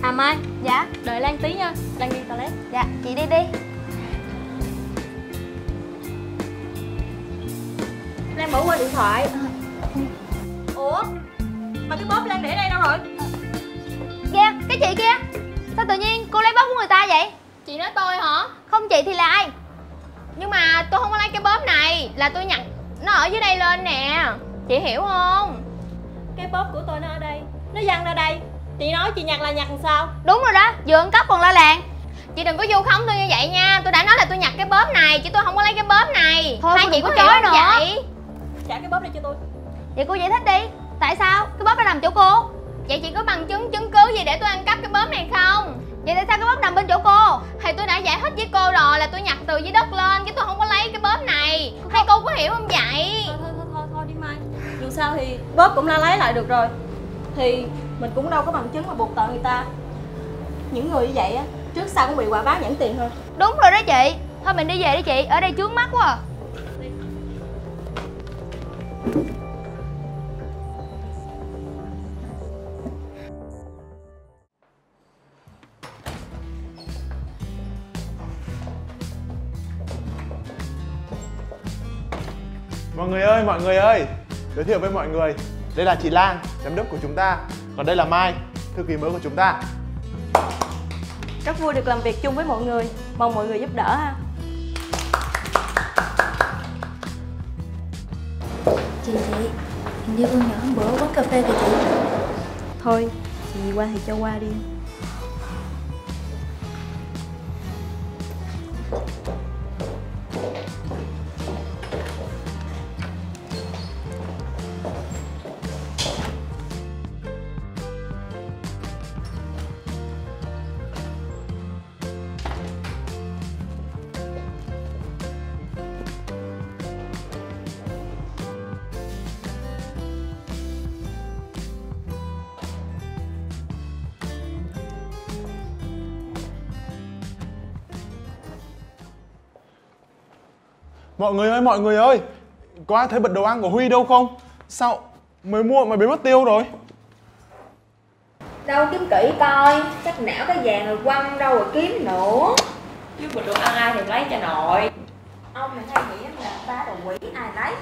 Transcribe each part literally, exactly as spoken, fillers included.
À Mai. Dạ. Đợi Lan tí nha, Lan đi toilet. Dạ, chị đi đi. Lan bỏ quên điện thoại. Ủa? Mà cái bóp Lan để đây đâu rồi? Kìa, cái chị kia. Sao tự nhiên cô lấy bóp của người ta vậy? Chị nói tôi hả? Không chị thì là ai? Nhưng mà tôi không có lấy cái bóp này. Là tôi nhặt nó ở dưới đây lên nè. Chị hiểu không? Cái bóp của tôi nó ở đây, nó văng ra đây. Chị nói chị nhặt là nhặt làm sao? Đúng rồi đó, vừa ăn cắp còn la làng. Chị đừng có vu khống tôi như vậy nha. Tôi đã nói là tôi nhặt cái bóp này, chứ tôi không có lấy cái bóp này. Thôi, hai chị có chối hiểu nữa không vậy? Trả cái bóp này cho tôi. Vậy cô giải thích đi. Tại sao? Cái bóp nó nằm chỗ cô. Vậy chị có bằng chứng, chứng cứ gì để tôi ăn cắp cái bóp này không? Vậy tại sao cái bóp nằm bên chỗ cô? Thì tôi đã giải thích với cô rồi là tôi nhặt từ dưới đất lên, chứ tôi không có lấy cái bóp này. Hay cô có hiểu không vậy? Thôi thôi thôi thôi, thôi đi Mai. Dù sao thì bóp cũng đã lấy lại được rồi. Thì mình cũng đâu có bằng chứng mà buộc tội người ta. Những người như vậy á, trước sau cũng bị quả báo nhãn tiền thôi. Đúng rồi đó chị. Thôi mình đi về đi chị, ở đây chướng mắt quá à. Mọi người ơi, mọi người ơi, giới thiệu với mọi người, đây là chị Lan, giám đốc của chúng ta. Còn đây là Mai, thư ký mới của chúng ta. Rất vui được làm việc chung với mọi người. Mong mọi người giúp đỡ ha. Chị chị, hình như con nhỏ hôm bữa quán cà phê kìa chị. Thôi, chị qua thì cho qua đi. Mọi người ơi, mọi người ơi, có ai thấy bật đồ ăn của Huy đâu không? Sao mới mua mà biến mất tiêu rồi? Đâu kiếm kỹ coi, chắc não cái vàng rồi quăng đâu rồi kiếm nữa. Chứ bịch đồ ăn ai thì lấy cho nội. Ông này hay nghĩ là ta đồ quỷ ai lấy.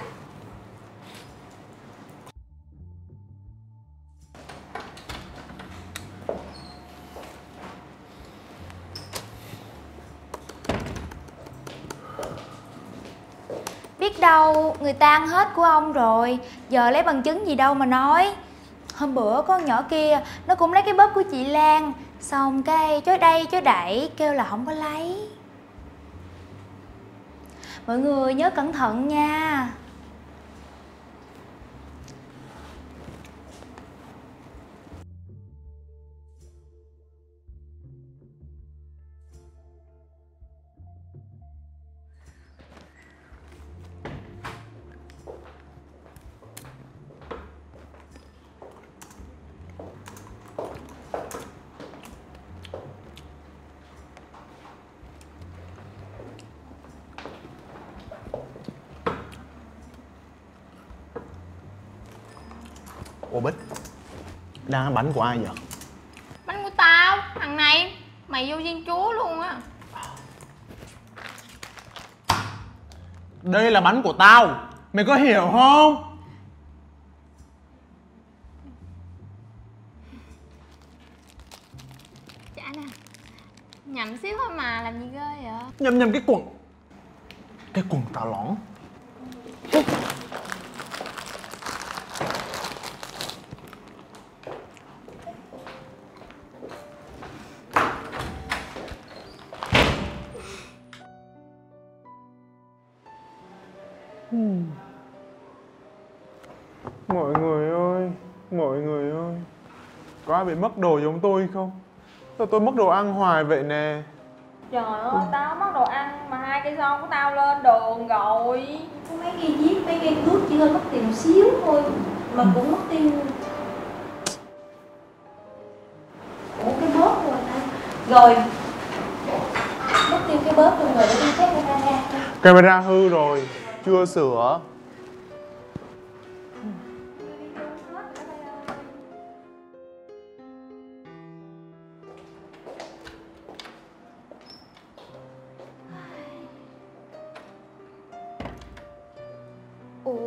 Biết đâu người ta ăn hết của ông rồi, giờ lấy bằng chứng gì đâu mà nói. Hôm bữa con nhỏ kia nó cũng lấy cái bóp của chị Lan, xong cái chối đây chối đẩy kêu là không có lấy. Mọi người nhớ cẩn thận nha. Ủa Bích, đang ăn bánh của ai vậy? Bánh của tao, thằng này, mày vô duyên chúa luôn á. Đây là bánh của tao, mày có hiểu không? Chả nè, nhầm xíu thôi mà, làm gì ghê vậy? Nhầm nhầm cái quần Cái quần tà lõn. Hmm. Mọi người ơi, mọi người ơi, có ai bị mất đồ giống tôi không? Sao tôi mất đồ ăn hoài vậy nè? Trời ơi, tao mất đồ ăn mà hai cây son của tao lên đường rồi. Có mấy cây viết, mấy cây cước chỉ hơi mất tiền một xíu thôi mà cũng mất tiêu. Ủa cái bóp rồi ta. Rồi mất tiêu cái bóp luôn rồi để đi test camera. Camera hư rồi, chưa sửa.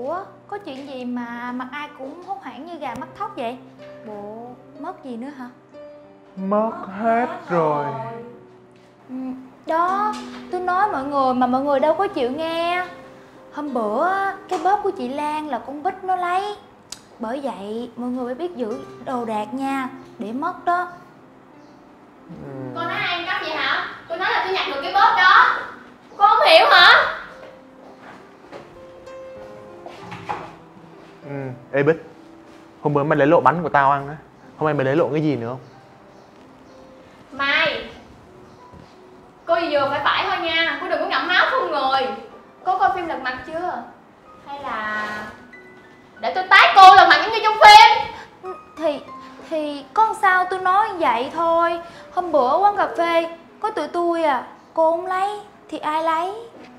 Ủa, có chuyện gì mà mặt ai cũng hốt hoảng như gà mắc thóc vậy? Bộ mất gì nữa hả? Mất hết rồi. Ừ, đó, tôi nói mọi người mà mọi người đâu có chịu nghe. Hôm bữa cái bóp của chị Lan là con Bích nó lấy. Bởi vậy mọi người phải biết giữ đồ đạc nha, để mất đó. Cô nói ai ăn cắp vậy hả? Tôi nói là tôi nhặt được cái bóp đó. Cô không hiểu hả? Ừ, ê Bích, hôm bữa mày lấy lộ bánh của tao ăn á, hôm nay mày lấy lộ cái gì nữa không? Mai, cô vừa phải phải thôi nha, cô đừng có ngậm máu không người. Cô coi phim Lật Mặt chưa? Hay là để tôi tát cô lần mặt những người trong phim? Thì thì con sao tôi nói vậy thôi. Hôm bữa quán cà phê có tụi tôi à, cô không lấy thì ai lấy?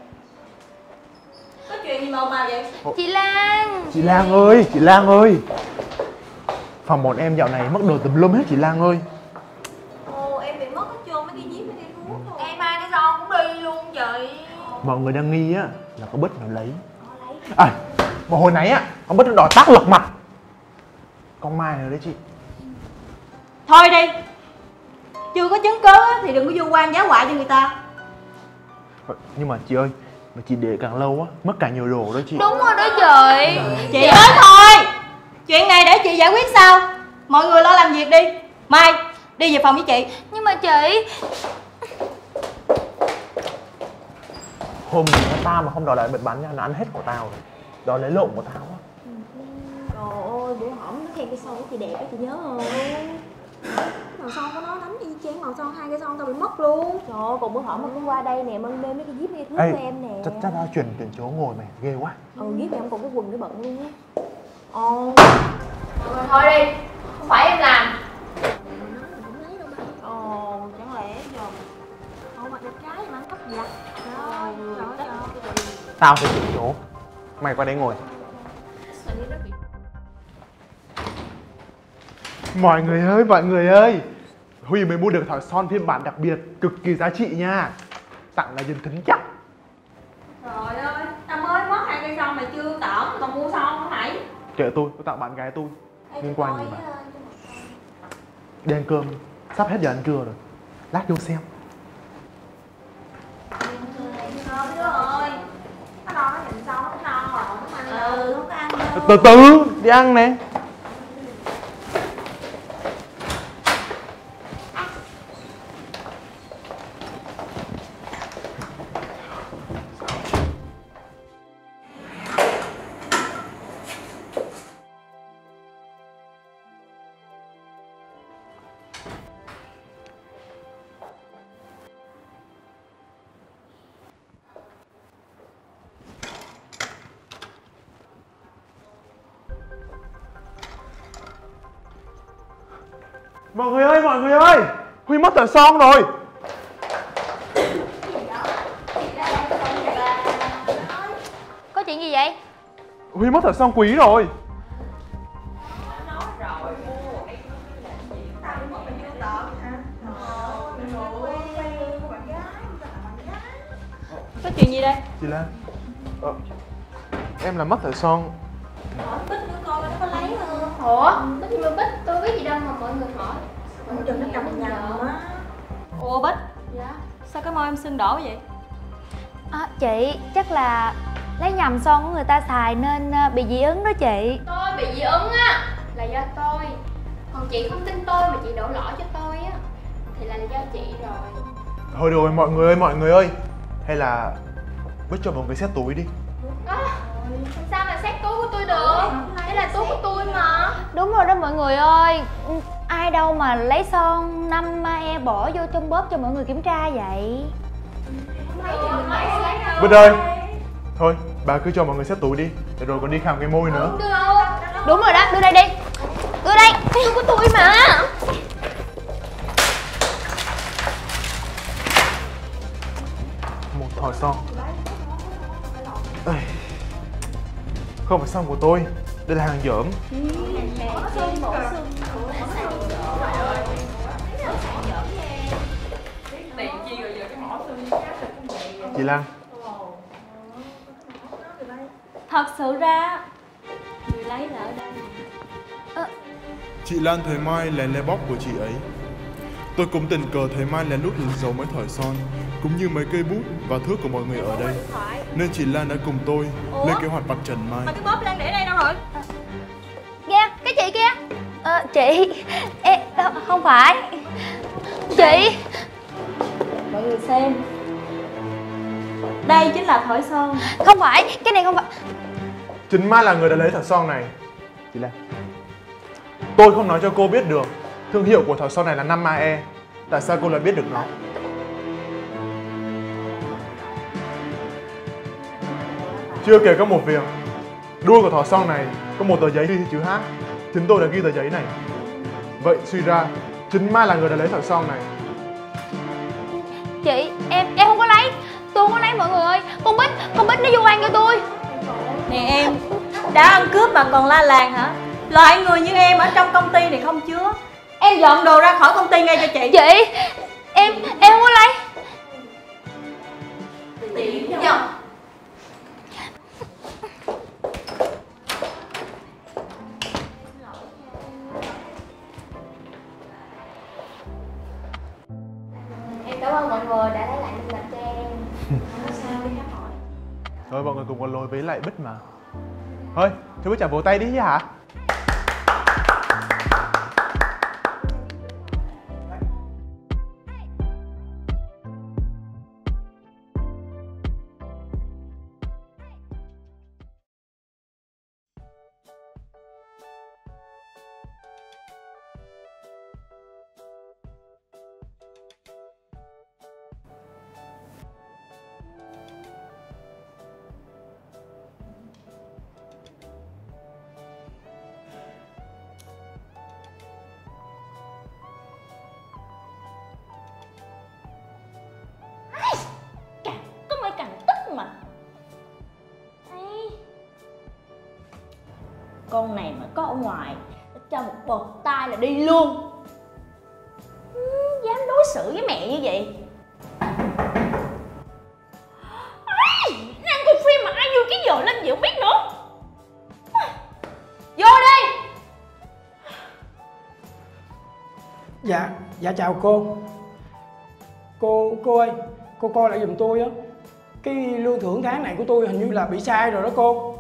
Có chuyện gì mà mà vậy? Chị Lan. Chị Lan ơi, chị Lan ơi, phòng bọn em dạo này mất đồ tùm lum hết chị Lan ơi. Ồ, em bị mất hết trơn mấy cái díp mấy cái thuốc rồi. Em ai cái son cũng đi luôn vậy. Mọi người đang nghi á là con Bích nó lấy. À, mà hồi nãy á, con Bích nó đòi tát Lật Mặt con Mai rồi đấy chị. Thôi đi, chưa có chứng cứ thì đừng có vu oan giá họa cho người ta. Nhưng mà chị ơi, mà chị để càng lâu á, mất càng nhiều đồ đó chị. Đúng rồi đó chị. Chị nói thôi, chuyện này để chị giải quyết sau. Mọi người lo làm việc đi. Mai, đi về phòng với chị. Nhưng mà chị, Hôm nữa tao mà không đòi lại bịch bánh nha, nó ăn hết của tao rồi. Đòi lấy lộn của tao á. Trời ơi, bữa hổm nó khen cái son của chị đẹp á, chị nhớ không? Màu son của nó đánh y chang màu son hai cái son tao bị mất luôn. Trời ơi, còn bữa hổm mà cũng qua đây nè, mân mê mấy cái díp mấy cái thứ của em nè. chắc chắc tao chuyển chuyển chỗ ngồi mày, ghê quá. Ừ, díp này em còn cái quần để bận luôn á. Ồ. Rồi thôi đi, không phải em làm. Không lấy đâu ba. Ồ, chẳng lẽ giờ ồ mặt đẹp gái mà ăn cắp giặt. Trời ơi, trời ơi. Tao sẽ chuyển chỗ, mày qua đây ngồi. Mọi người ơi, mọi người ơi, Huy mới mua được thỏi son phiên bản đặc biệt, cực kỳ giá trị nha. Tặng là dân thính chắc. Trời ơi, tao mới mất hai cây son mày chưa tởm, còn mua son không mày? Kệ tôi, tôi tặng bạn gái tôi. Liên quan gì mà. Đi ăn cơm, sắp hết giờ ăn trưa rồi. Lát vô xem. Thôi đứa ơi, nó no nó nhìn son nó cũng no rồi, không ăn đâu. Ừ, không có ăn đâu. Từ từ, đi ăn nè. Mọi người ơi, mọi người ơi, Huy mất thỏi son rồi. có chuyện gì vậy? Huy mất thỏi son quý rồi. Có chuyện gì đây? Chị Lan, ờ, em là mất thỏi son. Bích nữa coi nó có lấy không? Ủa? Bích như Bích, tôi biết gì đâu mà mọi người hỏi. Ủa, đừng nó cầm nhầm á. Ủa Bích, Dạ. sao cái môi em sưng đỏ vậy? À, chị, chắc là lấy nhầm son của người ta xài nên à, bị dị ứng đó chị. Tôi bị dị ứng á, là do tôi. Còn chị không tin tôi mà chị đổ lỗi cho tôi á, thì là do chị rồi. Thôi rồi mọi người ơi, mọi người ơi, hay là Bích cho mọi người xét túi đi. À, sao mà xét túi của tôi được? Đây là túi của tôi mà. Đúng rồi đó mọi người ơi. Ừ, ai đâu mà lấy son năm e bỏ vô trong bóp cho mọi người kiểm tra vậy. Bích ơi, thôi bà cứ cho mọi người xét túi đi, để rồi còn đi khám cái môi nữa. Không được đâu. Đúng rồi đó, đưa đây đi. Đưa đây, túi của tôi mà. Một thỏi son. Ây, không phải son của tôi, đây là hàng dởm. Chị Lan, Thật sự ra người lấy là ở đây. À. Chị Lan thấy Mai lén le bóp của chị ấy. Tôi cũng tình cờ thấy Mai lén lút hình dấu mấy thỏi son cũng như mấy cây bút và thước của mọi người ở đây, nên chị Lan đã cùng tôi Ủa? lên kế hoạch vạch trần Mai. Mà cái bóp Lan để đây đâu rồi? À, kìa, cái chị kia. À, chị em, không phải chị. Mọi người xem, đây chính là thỏi son. Không phải, cái này không phải. Chính Mai là người đã lấy thỏi son này. Chị Lan, tôi không nói cho cô biết được thương hiệu của thỏi son này là năm A E. Tại sao cô lại biết được nó? Chưa kể có một việc, đuôi của thỏi son này có một tờ giấy ghi chữ H. Chính tôi đã ghi tờ giấy này. Vậy suy ra chính Mai là người đã lấy thỏi son này. Chị, em em không có lấy. Tôi không có lấy mọi người ơi. Con Bích, con Bích nó vu oan cho tôi. Nè em, đã ăn cướp mà còn la làng hả? Loại người như em ở trong công ty này không chứa. Em dọn đồ ra khỏi công ty ngay cho chị. Chị, em em không có lấy. Dạ. Em cảm ơn mọi người đã lấy lại minh bạch cho em. Không có sao, đi khám hỏi. Thôi mọi người cùng có lỗi với lại Bích mà. Thôi, chú Bích chả vỗ tay đi chứ hả? Con này mà có ở ngoài, nó cho một bật tay là đi luôn. ừ, Dám đối xử với mẹ như vậy. Đang coi phim mà ai vô cái giờ lên gì không biết nữa. Vô đi. Dạ, dạ chào cô. Cô, cô ơi, cô coi lại giùm tôi á. Cái lương thưởng tháng này của tôi hình như là bị sai rồi đó cô.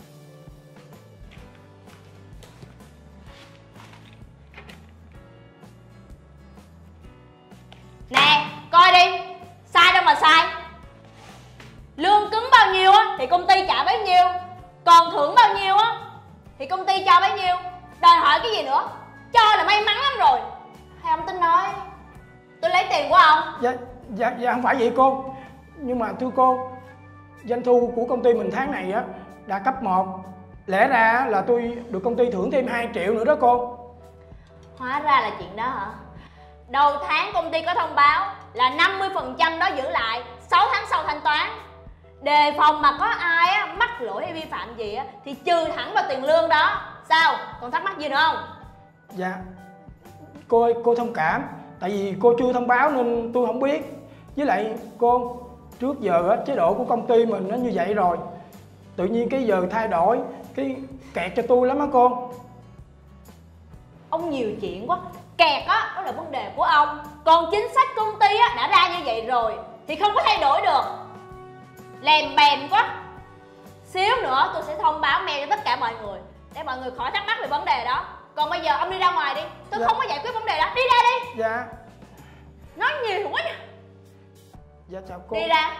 Nè, coi đi. Sai đâu mà sai. Lương cứng bao nhiêu á thì công ty trả bấy nhiêu. Còn thưởng bao nhiêu á thì công ty cho bấy nhiêu. Đòi hỏi cái gì nữa. Cho là may mắn lắm rồi. Hay ông tính nói tôi lấy tiền của ông? Dạ, dạ, dạ không phải vậy cô. Nhưng mà thưa cô, doanh thu của công ty mình tháng này á đã cấp một. Lẽ ra là tôi được công ty thưởng thêm hai triệu nữa đó cô. Hóa ra là chuyện đó hả? Đầu tháng công ty có thông báo là năm mươi phần trăm đó giữ lại, sáu tháng sau thanh toán. Đề phòng mà có ai á, mắc lỗi hay vi phạm gì á thì trừ thẳng vào tiền lương đó. Sao? Còn thắc mắc gì nữa không? Dạ, cô ơi, cô thông cảm. Tại vì cô chưa thông báo nên tôi không biết. Với lại cô, trước giờ á, chế độ của công ty mình nó như vậy rồi. Tự nhiên cái giờ thay đổi, cái kẹt cho tôi lắm á cô. Ông nhiều chuyện quá. Kẹt á, đó là vấn đề của ông. Còn chính sách công ty á, đã ra như vậy rồi thì không có thay đổi được. Lèm bèm quá. Xíu nữa tôi sẽ thông báo mail cho tất cả mọi người để mọi người khỏi thắc mắc về vấn đề đó. Còn bây giờ ông đi ra ngoài đi. Tôi dạ. không có giải quyết vấn đề đó. Đi ra đi. Dạ. Nói nhiều quá. Dạ chào cô. Đi ra.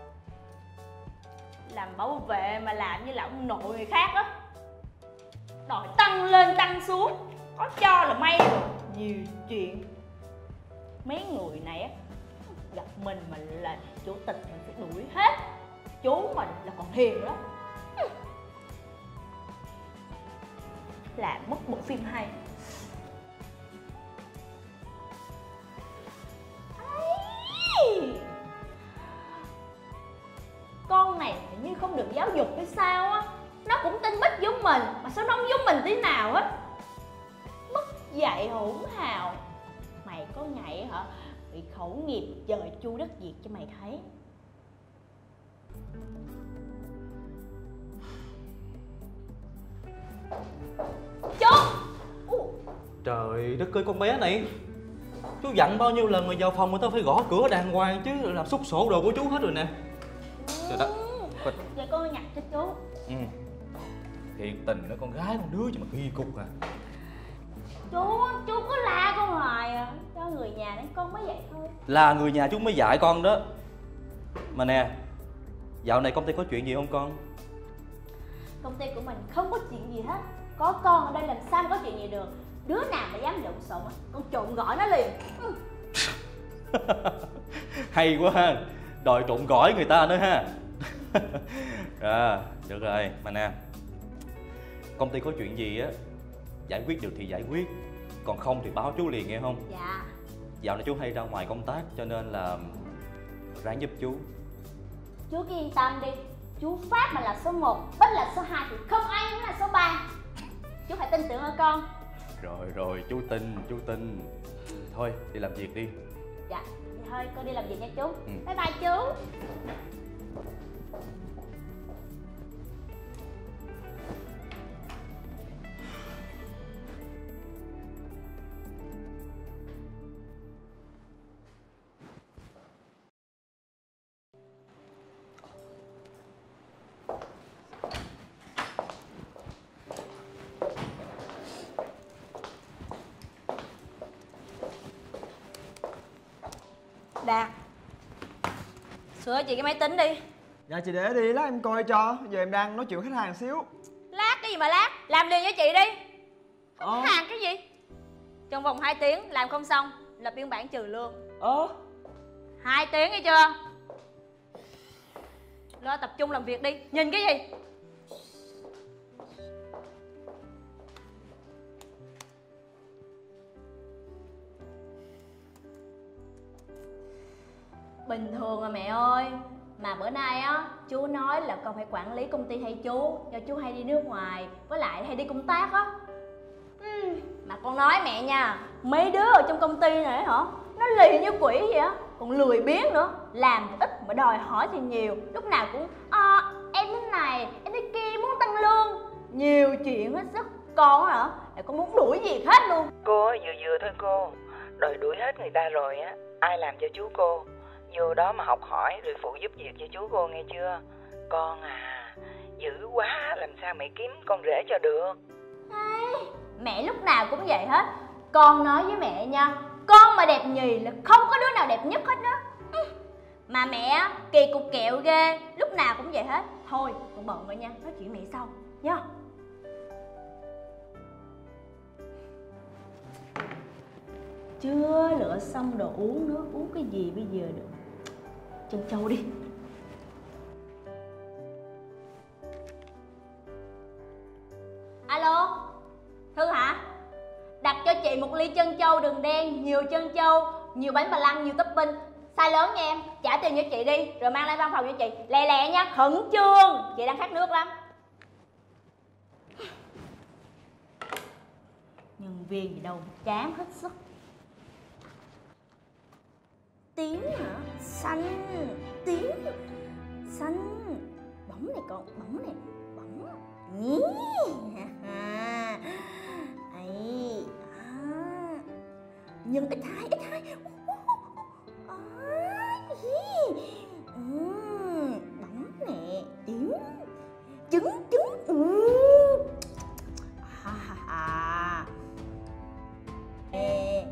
Làm bảo vệ mà làm như là ông nội người khác á. Đòi tăng lên tăng xuống. Có cho là may rồi. Nhiều chuyện. Mấy người này á, gặp mình mà là chủ tịch mình phải đuổi hết. Chú mình là còn hiền lắm. Làm mất bộ phim hay. Con này hình như không được giáo dục hay sao á. Nó cũng tên Bích giống mình mà sao nó không giống mình tí nào hết. Mất dạy hỗn hào. Mày có ngày hả bị khẩu nghiệp trời chu đất diệt cho mày thấy. Chú. Trời đất ơi con bé này, chú dặn bao nhiêu lần mà vào phòng người ta phải gõ cửa đàng hoàng chứ, làm xúc sổ đồ của chú hết rồi nè. Trời đất. Vậy con nhặt cho chú. Ừ. Thiệt tình đó, con gái con đứa gì mà kỳ cục à. Chú, chú cứ la con hoài à. Cho người nhà nên con mới vậy thôi. Là người nhà chú mới dạy con đó. Mà nè, dạo này công ty có chuyện gì không con? Công ty của mình không có chuyện gì hết. Có con ở đây làm sao có chuyện gì được. Đứa nào mà dám lộn xộn á, con trộn gọi nó liền. Ừ. Hay quá ha, đòi trộn gỏi người ta nữa ha. À, được rồi, mà nè, công ty có chuyện gì á, giải quyết được thì giải quyết, còn không thì báo chú liền nghe không? Dạ. Dạo này chú hay ra ngoài công tác cho nên là ráng giúp chú. Chú cứ yên tâm đi. Chú Pháp mà là số một, Bích là số hai thì không ai nữa là số ba. Chú phải tin tưởng ở con. Rồi rồi, chú tin, chú tin. Thôi, đi làm việc đi. Dạ, vậy thôi con đi làm việc nha chú. Ừ. Bye bye chú. Đạt, sửa chị cái máy tính đi. Dạ chị để đi, lát em coi cho. Giờ em đang nói chuyện với khách hàng xíu. Lát cái gì mà lát, làm liền với chị đi. Ờ. Khách hàng cái gì? Trong vòng hai tiếng làm không xong, lập biên bản trừ lương. Ờ. Hai tiếng nghe chưa? Lo tập trung làm việc đi, nhìn cái gì? Bình thường à mẹ ơi. Mà bữa nay á, chú nói là con phải quản lý công ty thay chú, do chú hay đi nước ngoài, với lại hay đi công tác á. uhm, Mà con nói mẹ nha, mấy đứa ở trong công ty này hả, nó lì như quỷ vậy á, còn lười biếng nữa. Làm thì ít mà đòi hỏi thì nhiều. Lúc nào cũng à, em thế này, em thế kia, muốn tăng lương. Nhiều chuyện hết sức. Con hả, lại con muốn đuổi việc hết luôn. Cô vừa vừa thôi cô, đòi đuổi hết người ta rồi á, ai làm cho chú cô. Vô đó mà học hỏi rồi phụ giúp việc cho chú cô nghe chưa? Con à, dữ quá, làm sao mẹ kiếm con rể cho được. À, mẹ lúc nào cũng vậy hết. Con nói với mẹ nha, con mà đẹp nhì là không có đứa nào đẹp nhất hết đó. Mà mẹ kỳ cục kẹo ghê, lúc nào cũng vậy hết. Thôi con bận rồi nha, nói chuyện mẹ sau nha. Chưa lựa xong đồ uống nữa, uống cái gì bây giờ được. Chân châu đi. Alo, Thư hả? Đặt cho chị một ly chân châu đường đen, nhiều chân châu, nhiều bánh bà lăng, nhiều topping. Size lớn nha em, trả tiền cho chị đi, rồi mang lên văn phòng cho chị. Lẹ lẹ nha, khẩn trương, chị đang khát nước lắm. Nhân viên gì đâu, chán hết sức. Tím hả? Xanh. Tím. Xanh. Bóng này con, bóng này. Bóng. Nhí. Ấy. À. Nhưng ít hai, ít hai. À. Uhm. Bóng nè. Tím. Trứng, trứng. Ừ. Ha ha ha. Ê.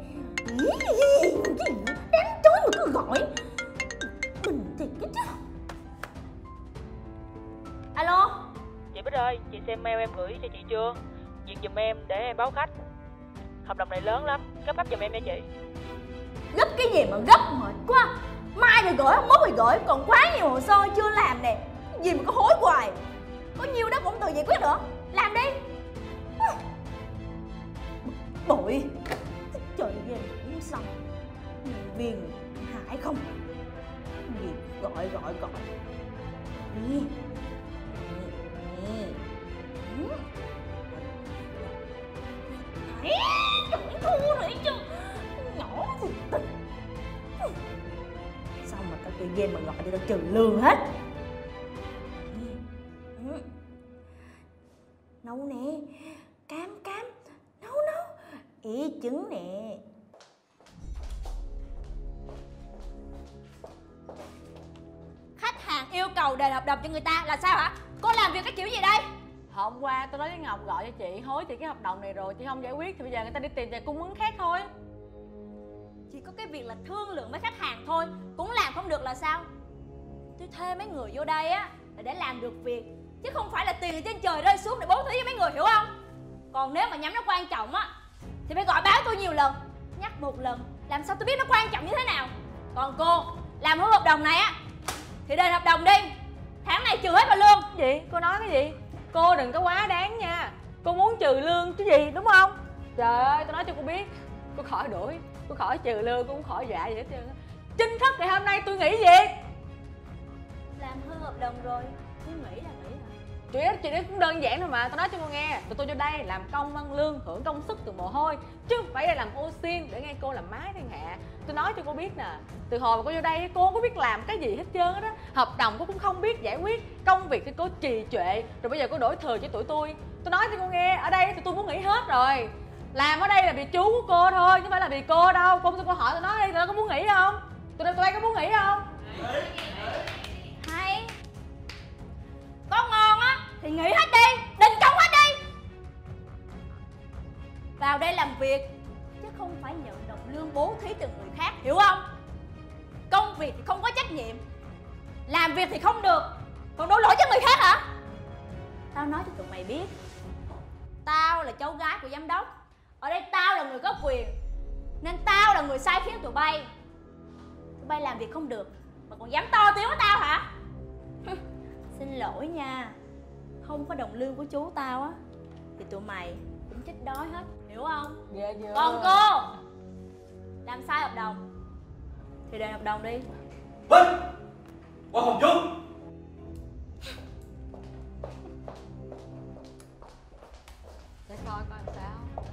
Đáng chối mà cứ gọi. Bình thiệt cái chứ. Alo. Chị Bích ơi, chị xem mail em gửi cho chị chưa? Việc giùm em để em báo khách. Hợp đồng này lớn lắm, gấp gấp giùm em nha chị. Gấp cái gì mà gấp, mệt quá. Mai rồi gửi, mốt rồi gửi, còn quá nhiều hồ sơ chưa làm nè. Gì mà cứ hối hoài. Có nhiêu đó cũng tự giải quyết được. Làm đi. Bội. Trời ghê, không xong. Nhân viên hại không? Gì gọi gọi gọi. Nè. Nè. Nè. Trời thua rồi chứ. Nhỏ thiệt tình. Sao mà cái chơi game mà gọi cho tao trừ lương hết. Nấu nè. Ghi chứng nè. Khách hàng yêu cầu đền hợp đồng cho người ta là sao hả? Cô làm việc cái kiểu gì đây? Hôm qua tôi nói với Ngọc gọi cho chị hối chị cái hợp đồng này rồi, chị không giải quyết thì bây giờ người ta đi tìm nhà cung ứng khác thôi. Chỉ có cái việc là thương lượng với khách hàng thôi cũng làm không được là sao? Tôi thuê mấy người vô đây á là để làm được việc, chứ không phải là tiền ở trên trời rơi xuống để bố thí cho mấy người, hiểu không? Còn nếu mà nhắm nó quan trọng á thì phải gọi báo tôi nhiều lần, nhắc một lần làm sao tôi biết nó quan trọng như thế nào. Còn cô làm hư hợp đồng này á thì đền hợp đồng đi, tháng này trừ hết vào lương. Gì? Cô nói cái gì? Cô đừng có quá đáng nha. Cô muốn trừ lương chứ gì, đúng không? Trời ơi, tôi nói cho cô biết, cô khỏi đuổi, cô khỏi trừ lương, cô cũng khỏi dọa gì hết trơn á. Chính thức thì hôm nay tôi nghỉ việc. Làm hư hợp đồng rồi, tôi nghĩ là nghỉ hả? Chuyện đó, chuyện đó cũng đơn giản thôi mà. Tôi nói cho cô nghe, tụi tôi vô đây làm công ăn lương, hưởng công sức từ mồ hôi, chứ không phải là làm ô xin để nghe cô làm mái thiên hạ. Tôi nói cho cô biết nè, từ hồi mà cô vô đây cô không có biết làm cái gì hết trơn á. Hợp đồng cô cũng không biết giải quyết, công việc thì cô trì trệ, rồi bây giờ cô đổi thừa cho tụi tôi. Tôi nói cho cô nghe, ở đây thì tôi muốn nghỉ hết rồi. Làm ở đây là vì chú của cô thôi, chứ không phải là vì cô đâu. Cô tôi cô hỏi tôi nói đây, tụi nó có muốn nghỉ không? Tụi tôi đây có muốn nghỉ không? Hay có ngon á thì nghỉ hết đi, đình công hết đi. Vào đây làm việc chứ không phải nhận đồng lương bố thí từ người khác, hiểu không? Công việc thì không có trách nhiệm, làm việc thì không được, còn đổ lỗi cho người khác hả? Tao nói cho tụi mày biết, tao là cháu gái của giám đốc, ở đây tao là người có quyền, nên tao là người sai khiến tụi bay. Tụi bay làm việc không được mà còn dám to tiếng với tao hả? Xin lỗi nha, không có đồng lương của chú tao á thì tụi mày cũng chết đói hết, hiểu không? Ghê chưa? Còn cô làm sai hợp đồng thì đền hợp đồng đi. Vinh, qua phòng chú. Để coi coi làm sao.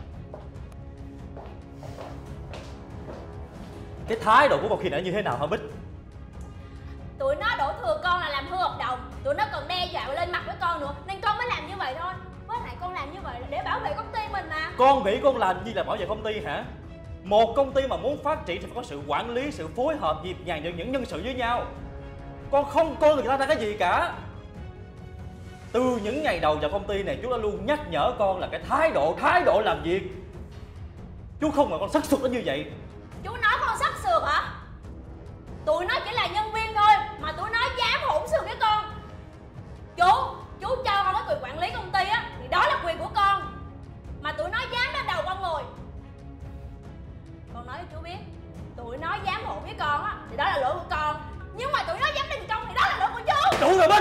Cái thái độ của con khi nãy như thế nào hả Bích? Tụi nó đổ thừa con là làm hư hợp đồng, tụi nó còn đe dọa lên mặt với con nữa, nên con mới làm như vậy thôi. Với lại con làm như vậy là để bảo vệ công ty mình mà. Con nghĩ con làm gì là bảo vệ công ty hả? Một công ty mà muốn phát triển thì phải có sự quản lý, sự phối hợp nhịp nhàng giữa những nhân sự với nhau. Con không coi người ta ra cái gì cả. Từ những ngày đầu vào công ty này, chú đã luôn nhắc nhở con là cái thái độ, thái độ làm việc. Chú không ngờ con sất sụt đến như vậy. Chú nói con sất sượt hả? Tụi nó chỉ là nhân viên thôi mà tụi nó dám hỗn xược với con. Chú, chú cho con cái quyền quản lý công ty á thì đó là quyền của con. Mà tụi nó dám lên đầu con ngồi. Con nói cho chú biết, tụi nó dám hỗn với con á thì đó là lỗi của con. Nhưng mà tụi nó dám đình công thì đó là lỗi của chú. Đủ rồi Bích.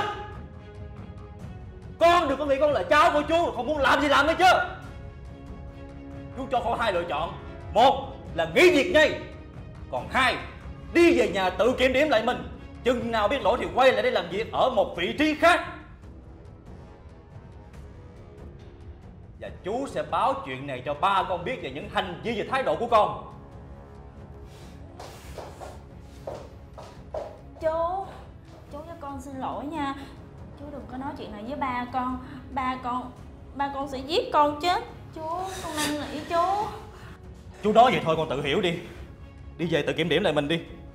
Con đừng có nghĩ con là cháu của chú, không muốn làm gì làm đấy chứ. Chú cho con hai lựa chọn. Một là nghỉ việc ngay. Còn hai, đi về nhà tự kiểm điểm lại mình. Chừng nào biết lỗi thì quay lại đây làm việc ở một vị trí khác. Và chú sẽ báo chuyện này cho ba con biết về những hành vi và thái độ của con. Chú, chú cho con xin lỗi nha. Chú đừng có nói chuyện này với ba con. Ba con, ba con sẽ giết con chết. Chú, con năn nỉ chú. Chú nói vậy thôi con tự hiểu đi. Đi về tự kiểm điểm lại mình đi.